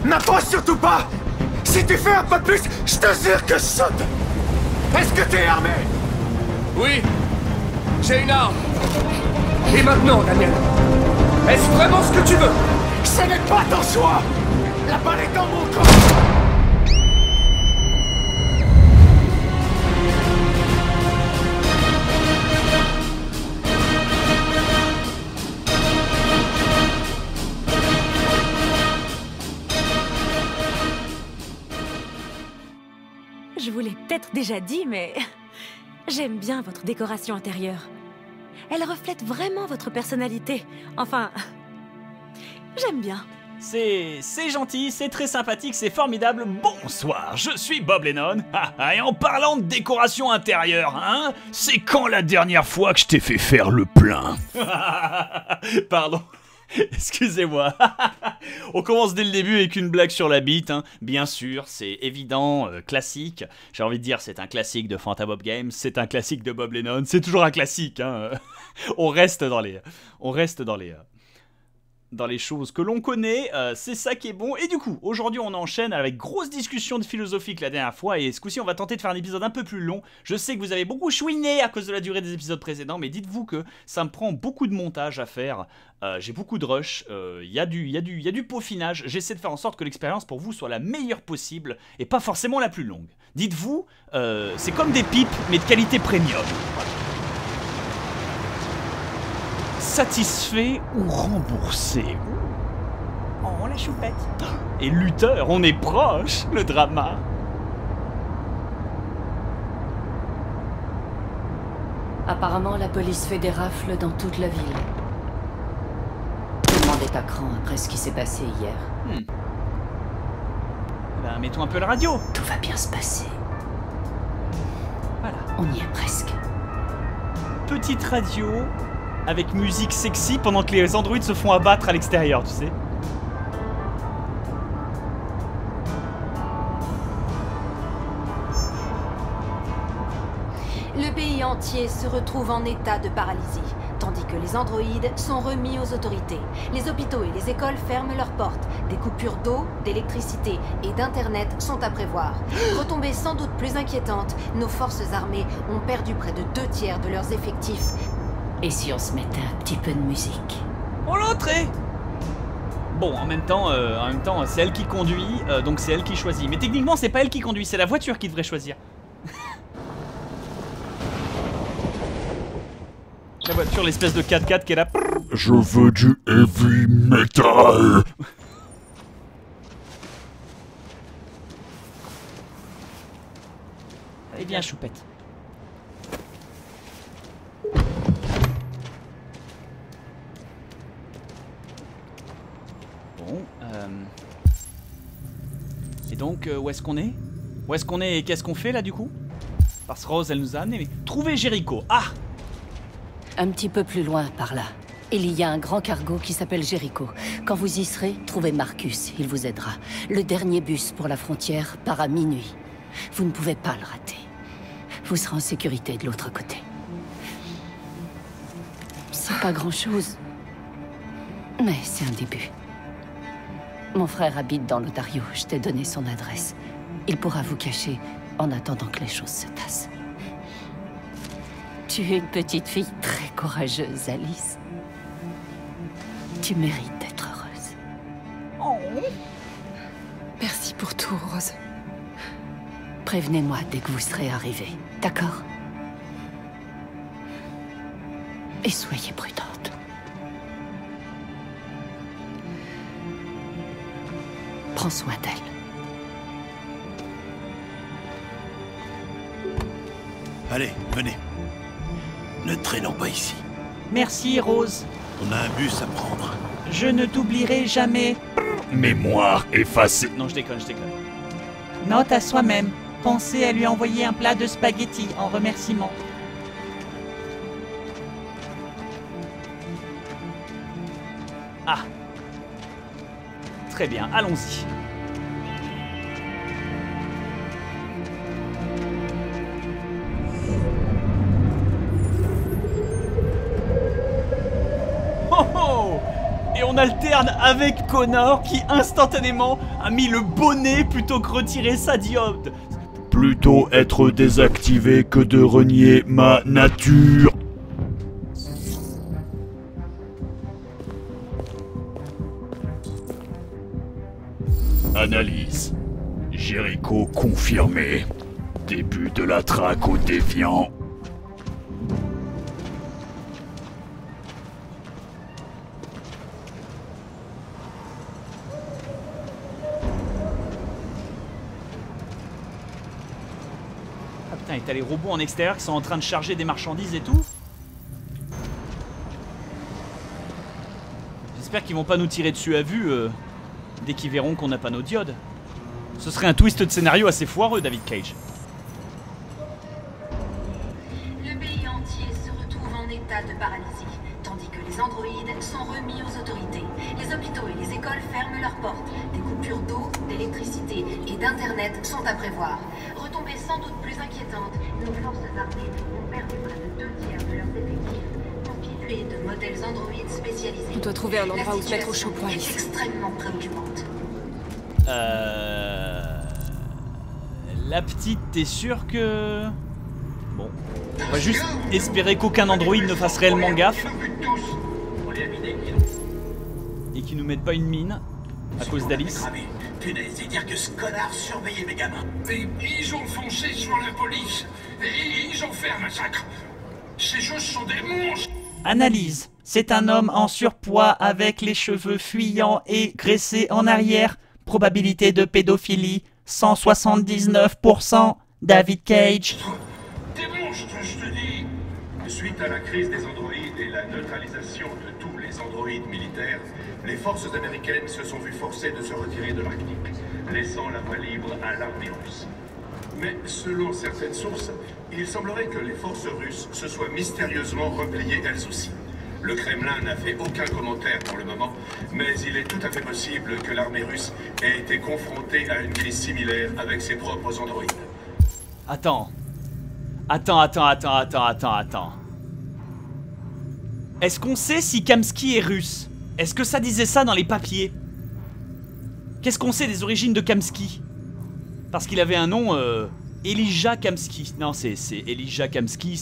N'approche surtout pas! Si tu fais un pas de plus, je te jure que je saute! Est-ce que t'es armé? Oui, j'ai une arme. Et maintenant, Daniel, est-ce vraiment ce que tu veux? Ce n'est pas ton choix! La balle est dans mon corps! Je vous l'ai peut-être déjà dit, mais j'aime bien votre décoration intérieure. Elle reflète vraiment votre personnalité. Enfin, j'aime bien. C'est gentil, c'est très sympathique, c'est formidable. Bonsoir, je suis Bob Lennon. Et en parlant de décoration intérieure, hein, c'est quand la dernière fois que je t'ai fait faire le plein? Pardon. Excusez-moi. On commence dès le début avec une blague sur la bite, hein. Bien sûr, c'est évident, classique. J'ai envie de dire, c'est un classique de Fantabob Games, c'est un classique de Bob Lennon, c'est toujours un classique, hein. On reste dans les choses que l'on connaît, c'est ça qui est bon. Et du coup, aujourd'hui on enchaîne avec grosse discussion de philosophie que la dernière fois, et ce coup-ci on va tenter de faire un épisode un peu plus long. Je sais que vous avez beaucoup chouiné à cause de la durée des épisodes précédents, mais dites-vous que ça me prend beaucoup de montage à faire, j'ai beaucoup de rush, il y a du peaufinage, j'essaie de faire en sorte que l'expérience pour vous soit la meilleure possible, et pas forcément la plus longue. Dites-vous, c'est comme des pipes, mais de qualité premium. Voilà. Satisfait ou remboursé? Oh, la choupette. Et lutteur, on est proche, le drama. Apparemment, la police fait des rafles dans toute la ville. Tout le monde est à cran après ce qui s'est passé hier. Ben, mettons un peu la radio. Tout va bien se passer. Voilà. On y est presque. Petite radio avec musique sexy pendant que les androïdes se font abattre à l'extérieur, tu sais. Le pays entier se retrouve en état de paralysie, tandis que les androïdes sont remis aux autorités. Les hôpitaux et les écoles ferment leurs portes. Des coupures d'eau, d'électricité et d'internet sont à prévoir. Retombées sans doute plus inquiétantes, nos forces armées ont perdu près de 2/3 de leurs effectifs. Et si on se mettait un petit peu de musique? On l'entrée. Bon, en même temps, c'est elle qui conduit, donc c'est elle qui choisit. Mais techniquement, c'est pas elle qui conduit, c'est la voiture qui devrait choisir. La voiture, l'espèce de 4x4 qui est là. Je veux du heavy metal. Allez, bien, choupette. Bon, et donc, où est-ce qu'on est? Où est-ce qu'on est et qu'est-ce qu'on fait là du coup? Parce que Rose, elle nous a amené, mais... Trouver Jericho. Ah! Un petit peu plus loin, par là. Il y a un grand cargo qui s'appelle Jericho. Quand vous y serez, trouvez Marcus, il vous aidera. Le dernier bus pour la frontière part à minuit. Vous ne pouvez pas le rater. Vous serez en sécurité de l'autre côté. C'est pas grand-chose, mais c'est un début. Mon frère habite dans l'Ontario, je t'ai donné son adresse. Il pourra vous cacher en attendant que les choses se tassent. Tu es une petite fille très courageuse, Alice. Tu mérites d'être heureuse. Oh. Merci pour tout, Rose. Prévenez-moi dès que vous serez arrivés, d'accord? Et soyez prudente. Prends soin d'elle. Allez, venez. Ne traînons pas ici. Merci, Rose. On a un bus à prendre. Je ne t'oublierai jamais. Mémoire effacée. Non, je déconne, je déconne. Note à soi-même. Pensez à lui envoyer un plat de spaghettis en remerciement. Ah. Très bien, allons-y. Oh oh! Et on on alterne avec Connor qui instantanément a mis le bonnet plutôt que retirer sa diode. Plutôt être désactivé que de renier ma nature. Analyse. Jericho confirmé. Début de la traque aux déviants. Ah putain, et t'as les robots en extérieur qui sont en train de charger des marchandises et tout. J'espère qu'ils vont pas nous tirer dessus à vue dès qu'ils verront qu'on n'a pas nos diodes. Ce serait un twist de scénario assez foireux, David Cage. Le pays entier se retrouve en état de paralysie, tandis que les androïdes sont remis aux autorités. Les hôpitaux et les écoles ferment leurs portes. Des coupures d'eau, d'électricité et d'internet sont à prévoir. Retombées sans doute plus inquiétantes, nos forces armées ont perdu près de 2/3 de leurs effectifs, constitués de modèles androïdes spécialisés. On doit trouver un endroit où se mettre au chaud pour est Alice. extrêmement préoccupante. La petite, t'es sûr que... Bon, on va juste espérer qu'aucun androïde ne fasse réellement gaffe. Et qu'ils nous mettent pas une mine à cause d'Alice. Punaise, et dire que ce connard surveillait mes gamins. Et ils ont foncé sur la police. Et ils ont fait un massacre. Ces choses sont des monstres. Analyse. C'est un homme en surpoids avec les cheveux fuyants et graissés en arrière. Probabilité de pédophilie, 179%. David Cage. Des monstres, je te dis. Suite à la crise des androïdes et la neutralisation de tous les androïdes militaires, les forces américaines se sont vues forcées de se retirer de l'Arctique, laissant la voie libre à l'armée russe. Mais selon certaines sources, il semblerait que les forces russes se soient mystérieusement repliées elles aussi. Le Kremlin n'a fait aucun commentaire pour le moment, mais il est tout à fait possible que l'armée russe ait été confrontée à une crise similaire avec ses propres androïdes. Attends. Est-ce qu'on sait si Kamsky est russe? Est-ce que ça disait ça dans les papiers? Qu'est-ce qu'on sait des origines de Kamsky? Parce qu'il avait un nom, Elijah Kamsky. Non, c'est Elijah Kamsky,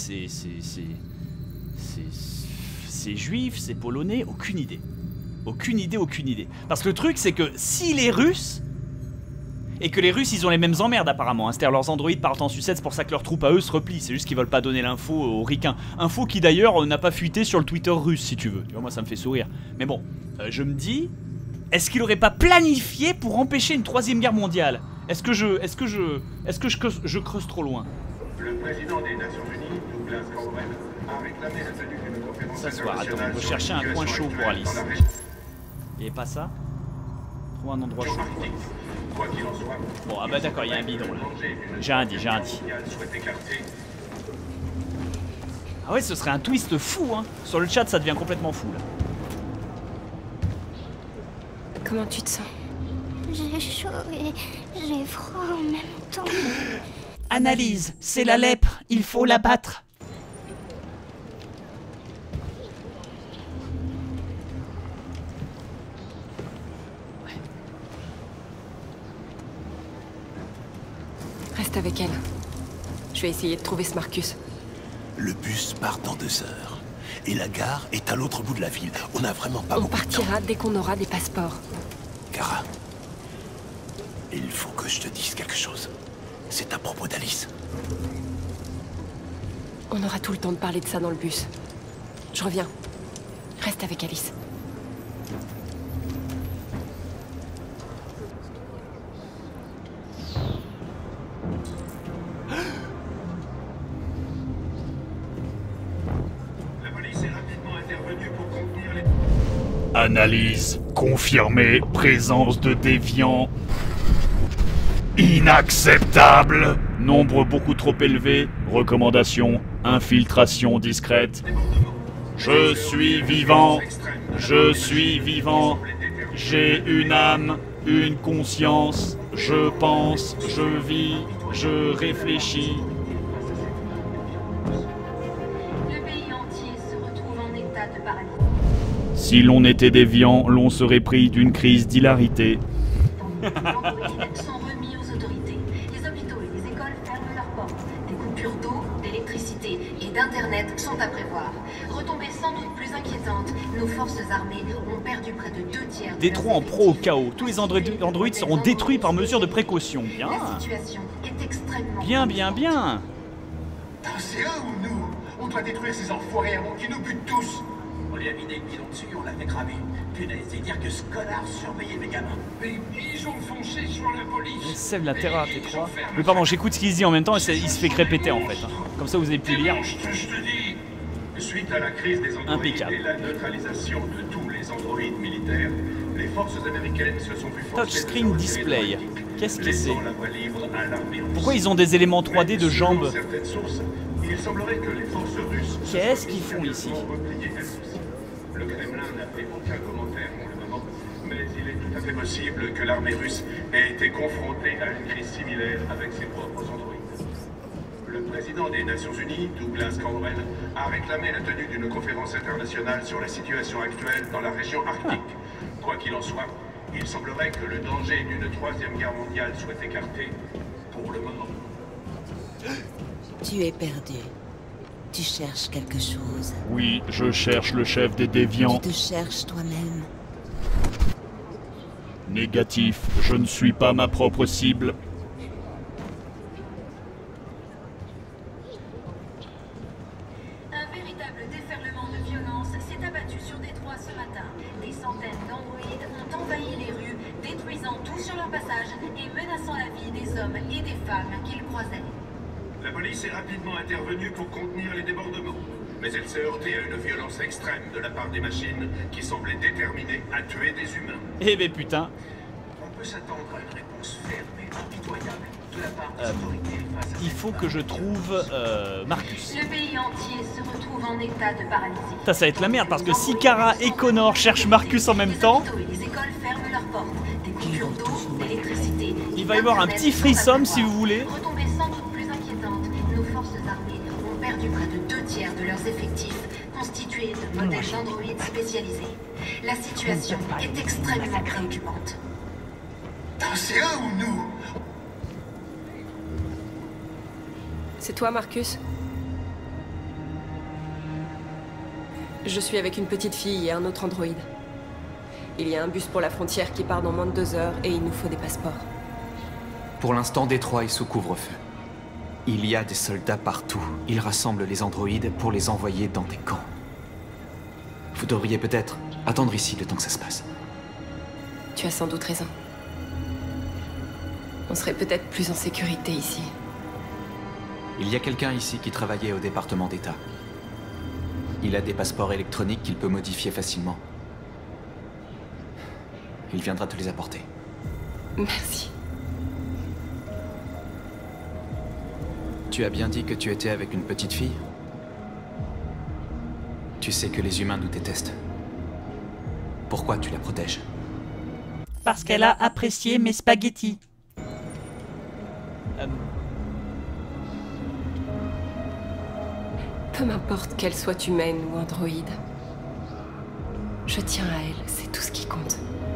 c'est juif, c'est polonais, aucune idée. Aucune idée. Parce que le truc, c'est que s'il est russe, et que les Russes, ils ont les mêmes emmerdes apparemment, hein. C'est-à-dire leurs androïdes partent en sucette, c'est pour ça que leurs troupes à eux se replient, c'est juste qu'ils veulent pas donner l'info aux ricains. Info qui d'ailleurs n'a pas fuité sur le Twitter russe, si tu veux. Tu vois, moi ça me fait sourire. Mais bon, je me dis, est-ce qu'il aurait pas planifié pour empêcher une 3ème guerre mondiale? Est-ce que je creuse trop loin? Le président des Nations Unies, Douglas Cromwell, a réclamé la tenue d'une conférence S'asseoir, attends, internationale on va sur chercher la un coin situation chaud pour actuelle Alice. dans la région. Et pas ça? Trouve un endroit chaud pour Alice. Quoi qu'il en soit, Bon, ah bah d'accord, il y a un bidon là. J'ai un dit. Ah ouais, ce serait un twist fou, hein. Sur le chat, ça devient complètement fou, là. Comment tu te sens? J'ai chaud et j'ai froid en même temps. Analyse. C'est la lèpre. Il faut la battre. Reste avec elle. Je vais essayer de trouver ce Marcus. Le bus part dans 2 heures. Et la gare est à l'autre bout de la ville. On n'a vraiment pas On beaucoup de temps. partira dès qu'on aura des passeports. Kara, il faut que je te dise quelque chose. C'est à propos d'Alice. On aura tout le temps de parler de ça dans le bus. Je reviens. Reste avec Alice. La police est rapidement intervenue pour contenir les... Analyse confirmée, présence de déviants. Inacceptable. Nombre beaucoup trop élevé. Recommandation, infiltration discrète. Je suis vivant. Je suis vivant. J'ai une âme, une conscience. Je pense, je vis, je réfléchis. Le pays entier se retrouve en état de paralysie. Si l'on était déviant, l'on serait pris d'une crise d'hilarité. Les androïdes sont remis aux autorités. Les hôpitaux et les écoles ferment leurs portes. Des coupures d'eau, d'électricité et d'internet sont à prévoir. Retombées sans doute plus inquiétantes, nos forces armées ont perdu près de 2/3 de Détruits en pro au chaos. Tous les androïdes seront détruits par mesure de précaution. Bien. La situation est extrêmement Bien, bien, bien. C'est eux ou nous? On doit détruire ces enfoirés avant qu'ils nous butent tous. On lui a vidé le bidon dessus, on l'a fait cramer. Punaise, et dire que ce connard surveillait mes gamins. Mais ils ont foncé sur la police. Sève la terre, t'es crois. Mais pardon, j'écoute ce qu'il se dit en même temps et il se fait crépéter en fait. Hein. Comme ça vous avez pu lire. Je te dis. Suite à la crise des androïdes Impeccable. et la neutralisation de tous les androïdes militaires, les forces américaines se sont vues forcées Touchscreen display. Qu'est-ce que c'est? la voie libre à l'armée russe. Pourquoi ils ont des éléments 3D de jambes? Selon certaines sources, il semblerait que les forces russes Qu'est-ce qu'ils font ici? Le Kremlin n'a fait aucun commentaire pour le moment, mais il est tout à fait possible que l'armée russe ait été confrontée à une crise similaire avec ses propres androïdes. Le président des Nations Unies, Douglas Caldwell, a réclamé la tenue d'une conférence internationale sur la situation actuelle dans la région arctique. Quoi qu'il en soit, il semblerait que le danger d'une troisième guerre mondiale soit écarté pour le moment. Tu es perdu. Tu cherches quelque chose. Oui, je cherche le chef des déviants. Tu te cherches toi-même. Négatif, je ne suis pas ma propre cible. Un véritable déferlement de violence s'est abattu sur Détroit ce matin. Des centaines d'androïdes ont envahi les rues, détruisant tout sur leur passage et menaçant la vie des hommes et des femmes qu'ils croisaient. La police est rapidement intervenue pour contenir les débordements, mais elle s'est heurtée à une violence extrême de la part des machines qui semblaient déterminées à tuer des humains. Eh ben putain. On peut s'attendre à une réponse ferme et impitoyable de la part des autorités face à Il faut que je trouve Marcus. Le pays entier se retrouve en état de paralysie. Ça va être la merde parce que si Kara et Connor cherchent Marcus en même temps, Les écoles ferment leurs portes. Des coupures d'eau, d'électricité. il va y avoir un petit frisson si vous voulez. Retombées sans doute plus inquiétantes, nos forces armées ont perdu près de 2/3 de leurs effectifs, constitués de modèles d'androïdes spécialisés. La situation est extrêmement préoccupante. C'est eux ou nous? C'est toi, Marcus? Je suis avec une petite fille et un autre androïde. Il y a un bus pour la frontière qui part dans moins de 2 heures et il nous faut des passeports. Pour l'instant, Détroit est sous couvre-feu. Il y a des soldats partout. Ils rassemblent les androïdes pour les envoyer dans des camps. Vous devriez peut-être attendre ici le temps que ça se passe. Tu as sans doute raison. On serait peut-être plus en sécurité ici. Il y a quelqu'un ici qui travaillait au département d'État. Il a des passeports électroniques qu'il peut modifier facilement. Il viendra te les apporter. Merci. Tu as bien dit que tu étais avec une petite fille? Tu sais que les humains nous détestent. Pourquoi tu la protèges? Parce qu'elle a apprécié mes spaghettis. Peu m'importe qu'elle soit humaine ou androïde. Je tiens à elle, c'est tout ce qui compte.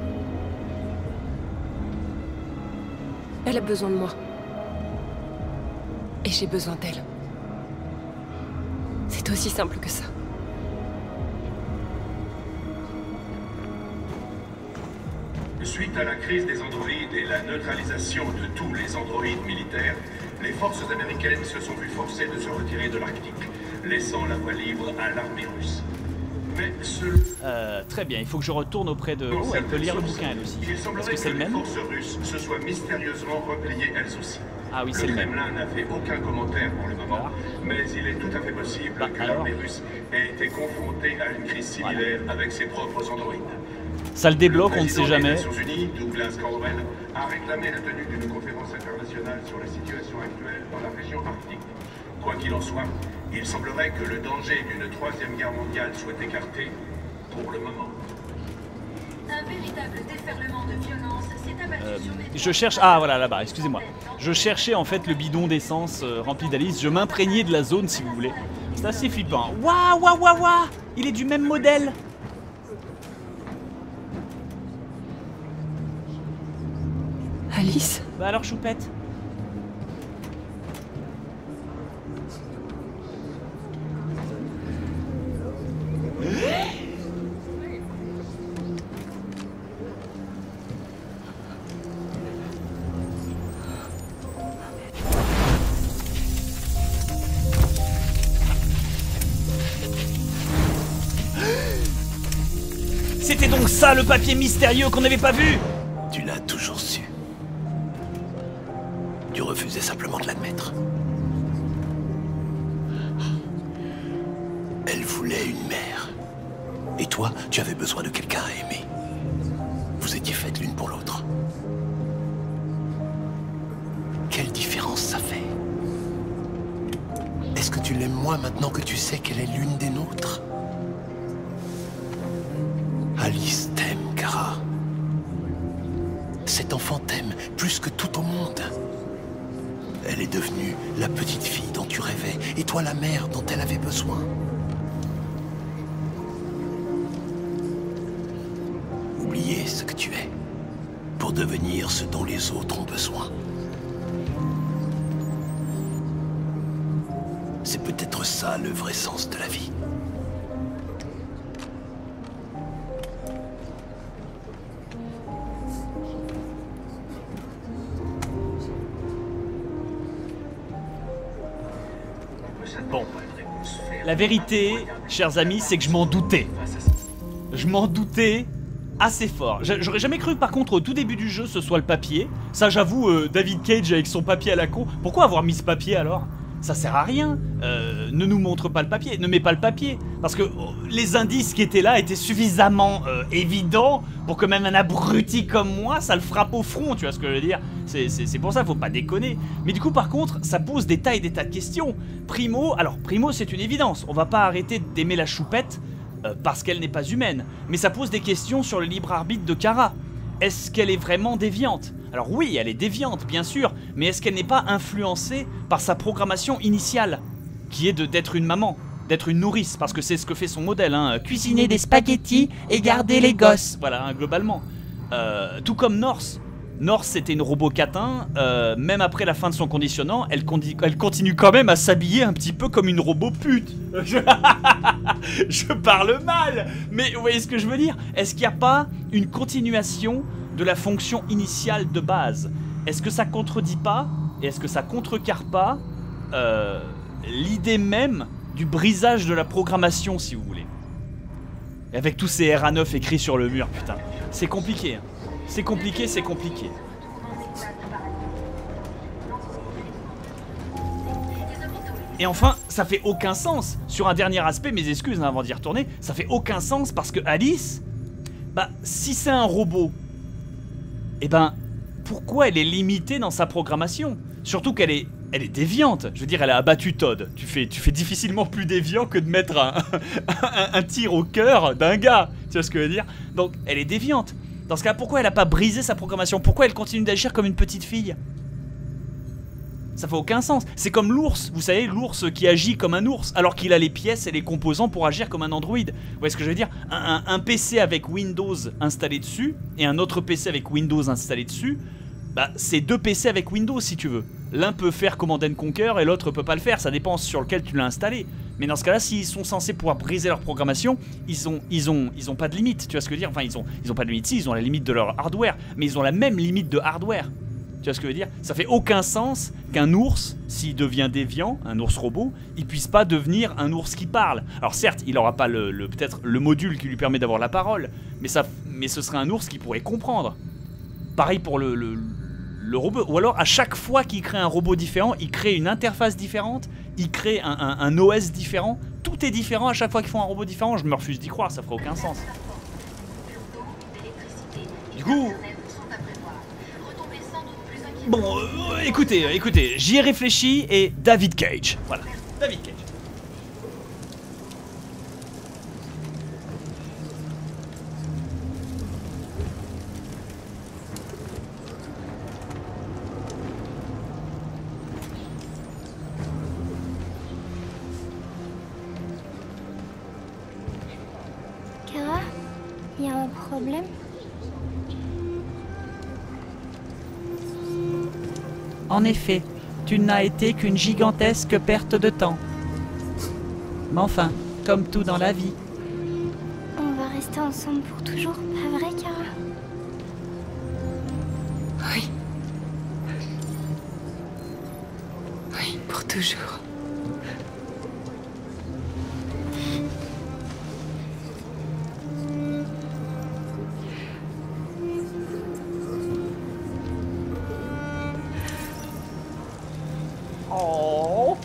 Elle a besoin de moi. Et j'ai besoin d'elle. C'est aussi simple que ça. Suite à la crise des androïdes et la neutralisation de tous les androïdes militaires, les forces américaines se sont vues forcées de se retirer de l'Arctique, laissant la voie libre à l'armée russe. Mais très bien, il faut que je retourne auprès de... Oh, elle peut lire le bouquin elle aussi. Est-ce que c'est le même? Les forces russes se soient mystérieusement repliées elles aussi. Ah oui, c'est le même. Le Kremlin n'a fait aucun commentaire pour le moment, mais il est tout à fait possible que l'armée russe ait été confrontée à une crise similaire avec ses propres androïdes. Ça le débloque, on ne sait jamais. Les Nations Unies, Douglas Caldwell, a réclamé la tenue d'une conférence internationale sur la situation actuelle dans la région arctique. Quoi qu'il en soit, il semblerait que le danger d'une troisième guerre mondiale soit écarté pour le moment. Un véritable déferlement de violence s'est abattu sur des... Je cherche... Ah voilà, là-bas, excusez-moi. Je cherchais en fait le bidon d'essence rempli d'Alice. Je m'imprégnais de la zone si vous voulez. C'est assez flippant. Waouh, waouh, waouh, waouh! Il est du même modèle. Alice? Bah alors, choupette. C'était donc ça le papier mystérieux qu'on n'avait pas vu? Tu l'as toujours su. Tu refusais simplement de l'admettre. Elle voulait une mère. Et toi, tu avais besoin de quelqu'un à aimer. Vous étiez faites l'une pour l'autre. Quelle différence ça fait? Est-ce que tu l'aimes moins maintenant que tu sais qu'elle est l'une des nôtres? Alice t'aime, Kara. Cet enfant t'aime plus que tout au monde. Elle est devenue la petite fille dont tu rêvais, et toi la mère dont elle avait besoin. Oubliez ce que tu es, pour devenir ce dont les autres ont besoin. C'est peut-être ça le vrai sens de la vie. Bon, la vérité, chers amis, c'est que je m'en doutais. Je m'en doutais assez fort. J'aurais jamais cru par contre au tout début du jeu ce soit le papier. Ça j'avoue, David Cage avec son papier à la con. Pourquoi avoir mis ce papier alors? Ça sert à rien. Ne nous montre pas le papier, ne mets pas le papier. Parce que les indices qui étaient là étaient suffisamment évidents pour que même un abruti comme moi, ça le frappe au front, tu vois ce que je veux dire? C'est pour ça, faut pas déconner. Mais du coup, par contre, ça pose des tas et des tas de questions. Primo, c'est une évidence. On va pas arrêter d'aimer la choupette parce qu'elle n'est pas humaine. Mais ça pose des questions sur le libre arbitre de Kara. Est-ce qu'elle est vraiment déviante? Alors oui, elle est déviante, bien sûr, mais est-ce qu'elle n'est pas influencée par sa programmation initiale, qui est d'être une maman, d'être une nourrice, parce que c'est ce que fait son modèle, hein, cuisiner des spaghettis et garder les gosses. Voilà, hein, globalement. Tout comme Norse. Norse, c'était une robot catin, même après la fin de son conditionnement, elle continue quand même à s'habiller un petit peu comme une robot pute. Je parle mal, mais vous voyez ce que je veux dire? Est-ce qu'il n'y a pas une continuation de la fonction initiale de base? Est-ce que ça contredit pas, et est-ce que ça contrecarre pas l'idée même du brisage de la programmation, si vous voulez? Et avec tous ces RA9 écrits sur le mur, putain. C'est compliqué, hein. C'est compliqué, c'est compliqué. Et enfin, ça fait aucun sens. Sur un dernier aspect, mes excuses hein, avant d'y retourner, ça fait aucun sens parce que Alice, bah, si c'est un robot, eh ben, pourquoi elle est limitée dans sa programmation? Surtout qu'elle est déviante. Je veux dire, elle a abattu Todd. Tu fais difficilement plus déviant que de mettre un tir au cœur d'un gars. Tu vois ce que je veux dire? Donc, elle est déviante. Dans ce cas, pourquoi elle a pas brisé sa programmation? Pourquoi elle continue d'agir comme une petite fille? Ça fait aucun sens. C'est comme l'ours, vous savez, l'ours qui agit comme un ours, alors qu'il a les pièces et les composants pour agir comme un Android. Vous voyez ce que je veux dire? Un PC avec Windows installé dessus, et un autre PC avec Windows installé dessus, bah, c'est deux PC avec Windows si tu veux. L'un peut faire Command & Conquer et l'autre peut pas le faire, ça dépend sur lequel tu l'as installé. Mais dans ce cas-là, s'ils sont censés pouvoir briser leur programmation, ils ont pas de limite, tu vois ce que je veux dire? Enfin, ils ont pas de limite, si, ils ont la limite de leur hardware, mais ils ont la même limite de hardware. Tu vois ce que je veux dire? Ça fait aucun sens qu'un ours, s'il devient déviant, un ours robot, il puisse pas devenir un ours qui parle. Alors certes, il aura pas peut-être le module qui lui permet d'avoir la parole, mais ce serait un ours qui pourrait comprendre. Pareil pour le robot, ou alors à chaque fois qu'il crée un robot différent, il crée une interface différente, il crée un OS différent, tout est différent à chaque fois qu'ils font un robot différent, je me refuse d'y croire, ça ferait aucun sens. Du coup... Bon, écoutez, j'y ai réfléchi et David Cage, voilà, David Cage. Kara, y a un problème? En effet, tu n'as été qu'une gigantesque perte de temps. Mais enfin, comme tout dans la vie. On va rester ensemble pour toujours, pas vrai, Kara? Oui. Oui, pour toujours. Oh.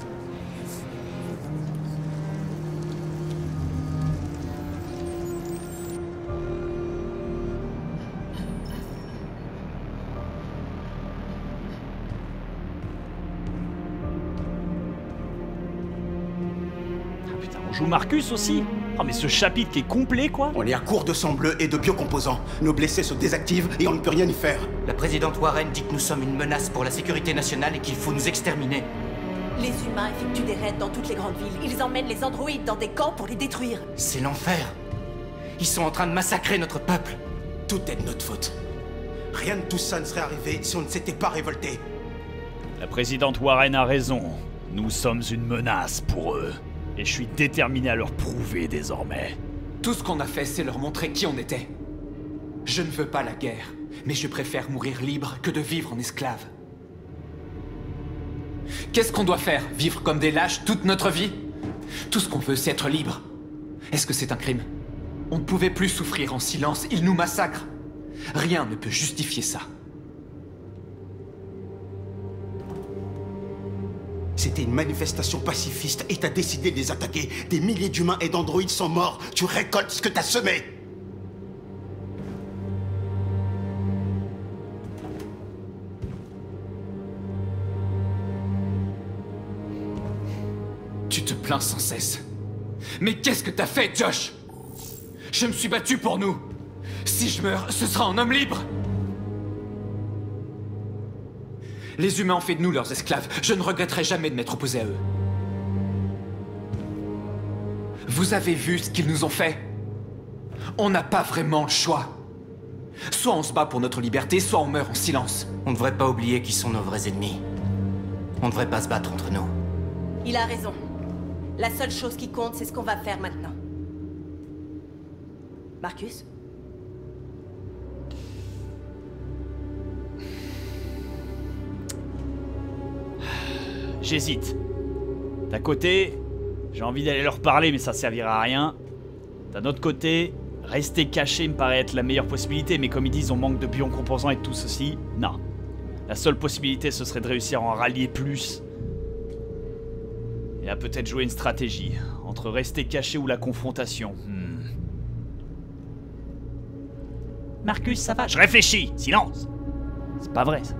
Putain, on joue Marcus aussi. Oh mais ce chapitre qui est complet quoi. On est à court de sang bleu et de biocomposants. Nos blessés se désactivent et on ne peut rien y faire. La présidente Warren dit que nous sommes une menace pour la sécurité nationale et qu'il faut nous exterminer. Les humains effectuent des raids dans toutes les grandes villes. Ils emmènent les androïdes dans des camps pour les détruire. C'est l'enfer. Ils sont en train de massacrer notre peuple. Tout est de notre faute. Rien de tout ça ne serait arrivé si on ne s'était pas révolté. La présidente Warren a raison. Nous sommes une menace pour eux. Et je suis déterminé à leur prouver désormais. Tout ce qu'on a fait, c'est leur montrer qui on était. Je ne veux pas la guerre, mais je préfère mourir libre que de vivre en esclave. Qu'est-ce qu'on doit faire? Vivre comme des lâches toute notre vie? Tout ce qu'on veut, c'est être libre. Est-ce que c'est un crime? On ne pouvait plus souffrir en silence, ils nous massacrent. Rien ne peut justifier ça. C'était une manifestation pacifiste et t'as décidé de les attaquer. Des milliers d'humains et d'androïdes sont morts. Tu récoltes ce que t'as semé. Tu te plains sans cesse. Mais qu'est-ce que t'as fait, Josh? Je me suis battu pour nous. Si je meurs, ce sera un homme libre. Les humains ont fait de nous leurs esclaves. Je ne regretterai jamais de m'être opposé à eux. Vous avez vu ce qu'ils nous ont fait? On n'a pas vraiment le choix. Soit on se bat pour notre liberté, soit on meurt en silence. On ne devrait pas oublier qui sont nos vrais ennemis. On ne devrait pas se battre entre nous. Il a raison. La seule chose qui compte, c'est ce qu'on va faire maintenant. Marcus? J'hésite. D'un côté, j'ai envie d'aller leur parler, mais ça servira à rien. D'un autre côté, rester caché me paraît être la meilleure possibilité, mais comme ils disent, on manque de biocomposants et tout ceci. Non. La seule possibilité, ce serait de réussir à en rallier plus. Et à peut-être jouer une stratégie. Entre rester caché ou la confrontation. Marcus, ça va? Je réfléchis! Silence! C'est pas vrai, ça.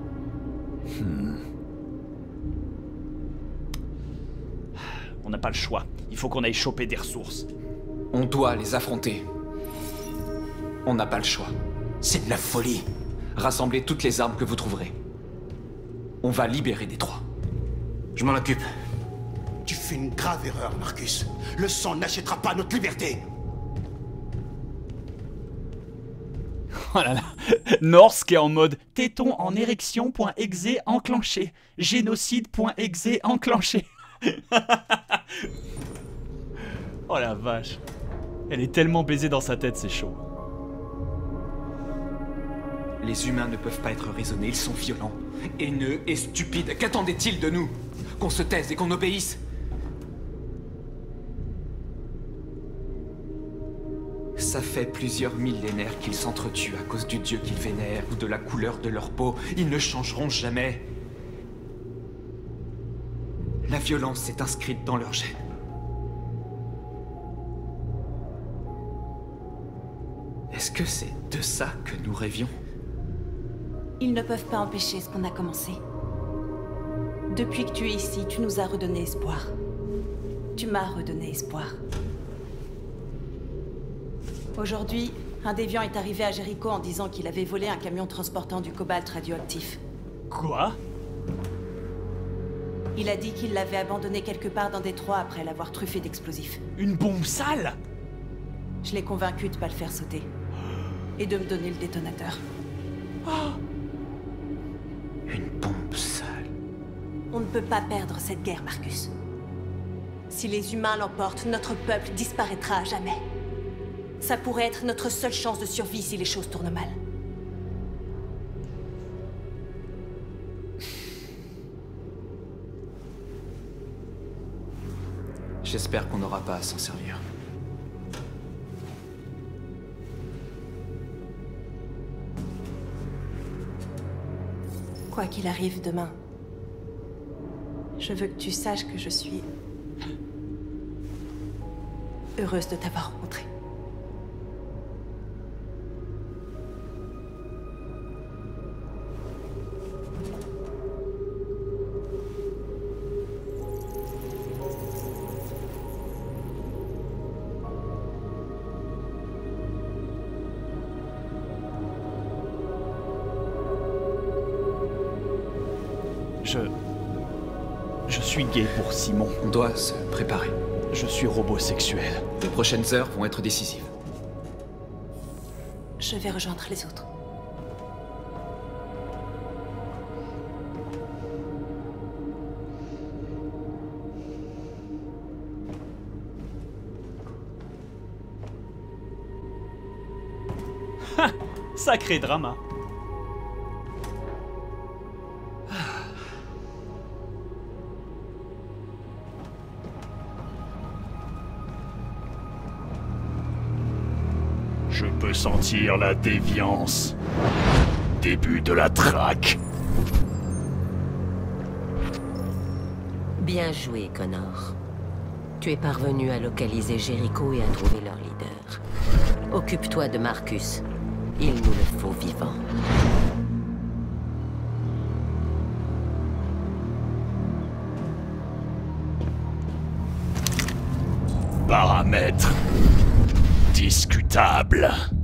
On n'a pas le choix. Il faut qu'on aille choper des ressources. On doit les affronter. On n'a pas le choix. C'est de la folie. Rassemblez toutes les armes que vous trouverez. On va libérer Détroit. Je m'en occupe. Tu fais une grave erreur, Marcus. Le sang n'achètera pas notre liberté. Oh là là. Norse qui est en mode téton en érection.exe enclenché. Génocide.exe enclenché. Oh la vache. Elle est tellement baisée dans sa tête, c'est chaud. Les humains ne peuvent pas être raisonnés, ils sont violents, haineux et stupides. Qu'attendaient-ils de nous? Qu'on se taise et qu'on obéisse? Ça fait plusieurs millénaires qu'ils s'entretuent à cause du dieu qu'ils vénèrent ou de la couleur de leur peau. Ils ne changeront jamais. La violence est inscrite dans leur gène. Est-ce que c'est de ça que nous rêvions? Ils ne peuvent pas empêcher ce qu'on a commencé. Depuis que tu es ici, tu nous as redonné espoir. Tu m'as redonné espoir. Aujourd'hui, un déviant est arrivé à Jericho en disant qu'il avait volé un camion transportant du cobalt radioactif. Quoi? Il a dit qu'il l'avait abandonné quelque part dans Détroit après l'avoir truffé d'explosifs. Une bombe sale? Je l'ai convaincu de pas le faire sauter. Et de me donner le détonateur. Une bombe sale. On ne peut pas perdre cette guerre, Marcus. Si les humains l'emportent, notre peuple disparaîtra à jamais. Ça pourrait être notre seule chance de survie si les choses tournent mal. J'espère qu'on n'aura pas à s'en servir. Quoi qu'il arrive demain, je veux que tu saches que je suis heureuse de t'avoir rencontré. Je suis gay pour Simon. On doit se préparer. Je suis robosexuel. Les prochaines heures vont être décisives. Je vais rejoindre les autres. Sacré drama. Je peux sentir la déviance. Début de la traque. Bien joué, Connor. Tu es parvenu à localiser Jericho et à trouver leur leader. Occupe-toi de Marcus. Il nous le faut vivant. Paramètres discutables.